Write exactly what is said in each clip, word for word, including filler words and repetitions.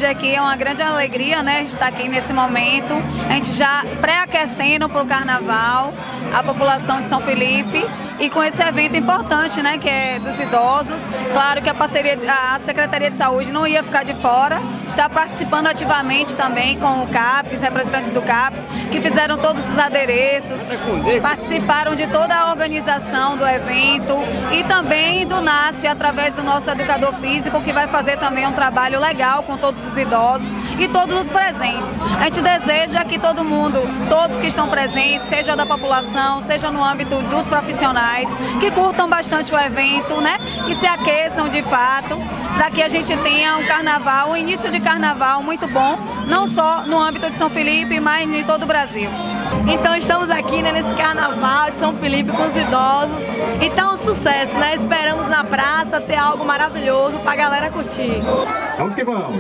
hoje aqui é uma grande alegria, né, estar aqui nesse momento, a gente já pré-aquecendo para o Carnaval, a população de São Felipe, e com esse evento importante, né, que é dos idosos. Claro que a parceria, a Secretaria de Saúde não ia ficar de fora, está participando ativamente também com o CAPES, representantes do CAPES, que fizeram todos os adereços, participaram de toda a organização do evento e também do NASF, através do nosso educador físico, que vai fazer também um trabalho legal com todos os idosos e todos os presentes. A gente deseja que todo mundo, todos que estão presentes, seja da população, seja no âmbito dos profissionais, que curtam bastante o evento, né? Que se aqueçam de fato, para que a gente tenha um carnaval, um início de carnaval muito bom, não só no âmbito de São Felipe, mas em todo o Brasil. Então estamos aqui, né, nesse carnaval de São Felipe com os idosos. Então sucesso, né? Esperamos na praça ter algo maravilhoso para a galera curtir. Vamos que vamos!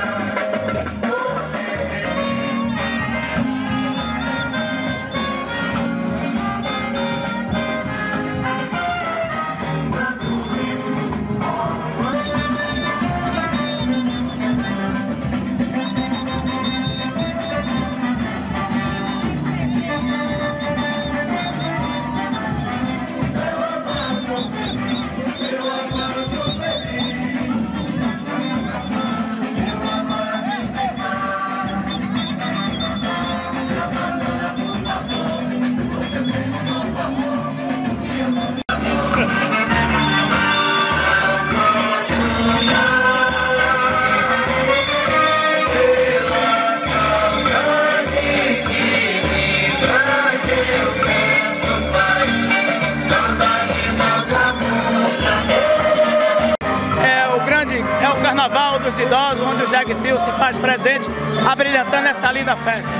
Carnaval dos Idosos, onde o Jequiti se faz presente, abrilhantando essa linda festa.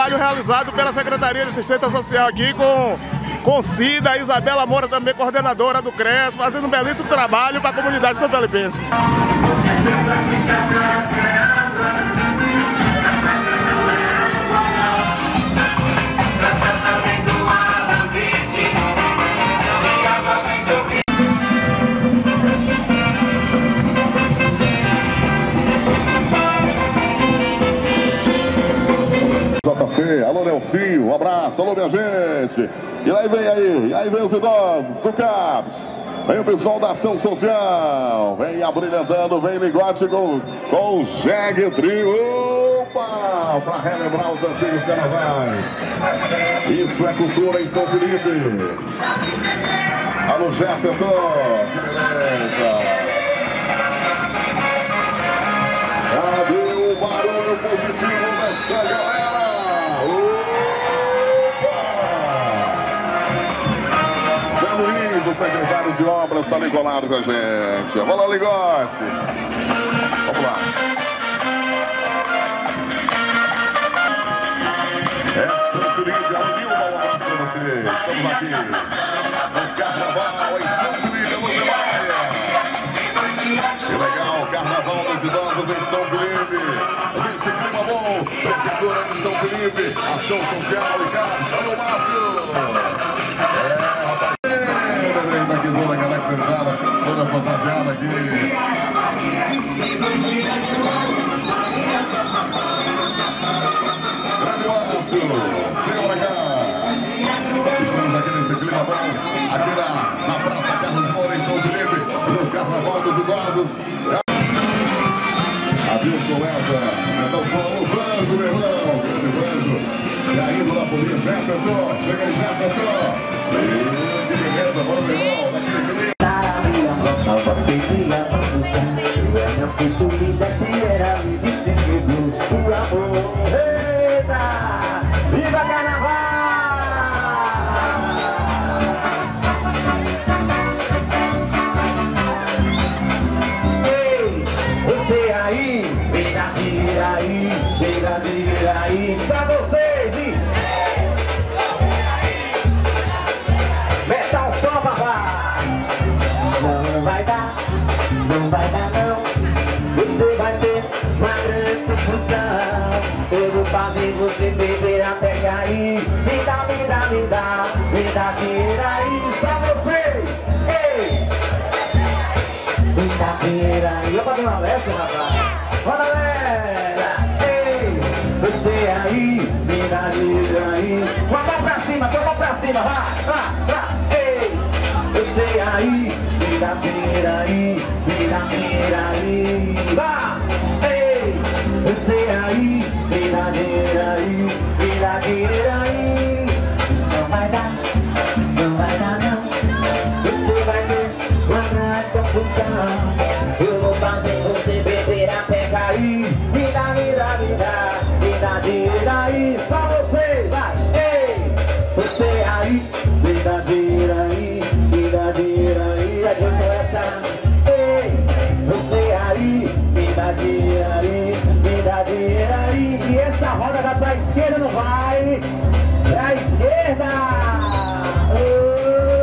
trabalho realizado pela Secretaria de Assistência Social aqui com, com Cida, Isabela Moura, também coordenadora do C R E S, fazendo um belíssimo trabalho para a comunidade são felipense. Alô, Nelsinho, um abraço, alô, minha gente. E aí vem aí, e aí vem os idosos do CAPS. Vem o pessoal da ação social. Vem abrilhantando, vem Ligote com, com o Jegue Trio. Opa! Para relembrar os antigos carnavais. Isso é cultura em São Felipe. Alô, Jefferson. Que beleza. Cadê o barulho positivo dessa galera? O secretário de obras está ali colado com a gente. Vamos lá, Ligote. Vamos lá. É São Felipe, Almilma, um abraço para vocês. Estamos aqui no Carnaval em São Felipe, você vai. Que legal, Carnaval dos Idosos em São Felipe. Esse clima bom, Prefeitura de São Felipe, Ação Social e CAPS. Alô, Márcio. É, rapaz. Aqui toda a galera pesada, toda a fantasiada aqui. Grande Márcio, chega pra cá. Estamos aqui nesse clima bom, aqui na, na Praça Carlos Moura em São Felipe, no Carnaval dos Idosos. Adilson Lessa, então o Franjo, meu irmão, grande Franjo. E a ídola polícia, Jefferson, chega aí, Jefferson. Que beleza, bora, meu irmão, daquele clima. Viva Carnaval! Ei, você aí, brincadeira aí, brincadeira aí, só vocês, hein? Metal só, papai! Não vai dar, não vai dar não. Você vai ter uma grande confusão. Eu vou fazer você beber até cair. Me dá, me dá, me dá, me dá dinheiro aí. Só vocês! Ei! Me dá dinheiro aí. Eu fazer uma lessa, rapaz. Bora, galera! Ei! Você aí, me dá dinheiro aí. Uma mão pra cima, põe a mão pra cima, vá, vá, vá! Ei! Você aí, me dá dinheiro aí, me dá dinheiro aí. Vá! Ei! Você aí, me dá dinheiro aí, me dá dinheiro aí. Não vai dar, não vai dar não. Você vai ter uma grande confusão. Eu vou fazer você beber até cair. Me dá, me dá, me dá, me dá dinheiro aí. Só você, vai! Ei! Você aí, me dá dinheiro aí, me dá dinheiro aí. Adilson essa. Ei! Você aí, me dá dinheiro aí, me dá dinheiro aí. E essa roda vai pra esquerda, não vai? Pra esquerda! Oh.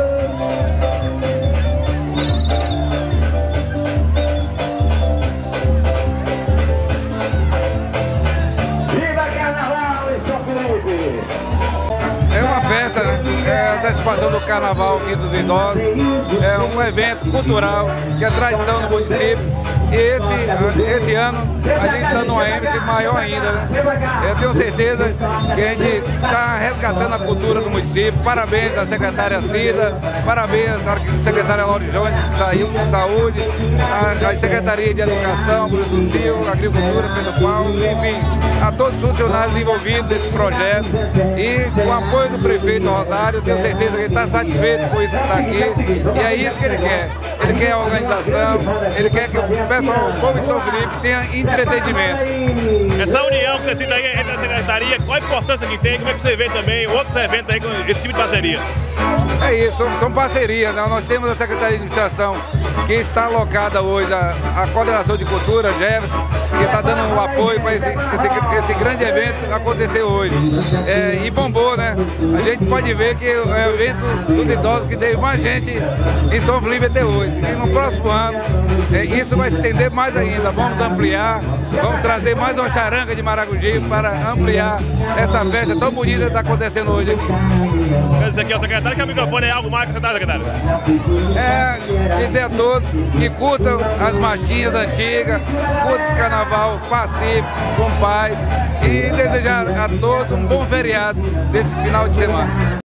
Viva Carnaval em São Felipe! É uma festa, né? É a antecipação do Carnaval aqui dos Idosos. É um evento cultural que é tradição no município. E esse, esse ano a gente está numa ênfase maior ainda, né? Eu tenho certeza que a gente está resgatando a cultura do município. Parabéns à secretária Cida, parabéns à secretária Laure Jones de Saúde, à Secretaria de Educação, Bruno Silva, Agricultura, Pedro Paulo, enfim, a todos os funcionários envolvidos nesse projeto. E com o apoio do prefeito Rosário, tenho certeza que ele está satisfeito com isso que está aqui. E é isso que ele quer. Ele quer a organização, ele quer que o pessoal, o povo de São Felipe tenha entretenimento. Essa união que você cita aí entre a secretaria, qual a importância que tem? Como é que você vê também outros eventos aí com esse tipo de parceria? É isso, são, são parcerias, né? Nós temos a Secretaria de Administração que está alocada hoje a, a Coordenação de Cultura, Jefferson, que está dando o apoio para esse, esse, esse grande evento acontecer hoje. É, e bombou, né? A gente pode ver que é o evento dos idosos que teve mais gente em São Felipe até hoje. E no próximo ano, é, isso vai se estender mais ainda. Vamos ampliar, vamos trazer mais uma charanga de Maragogi para ampliar essa festa tão bonita que está acontecendo hoje aqui. Quer dizer aqui, ó, secretário, que o microfone é algo mais que você secretário? É dizer a todos que curtam as marchinhas antigas, curtam esse carnaval pacífico, com paz, e desejar a todos um bom feriado desse final de semana.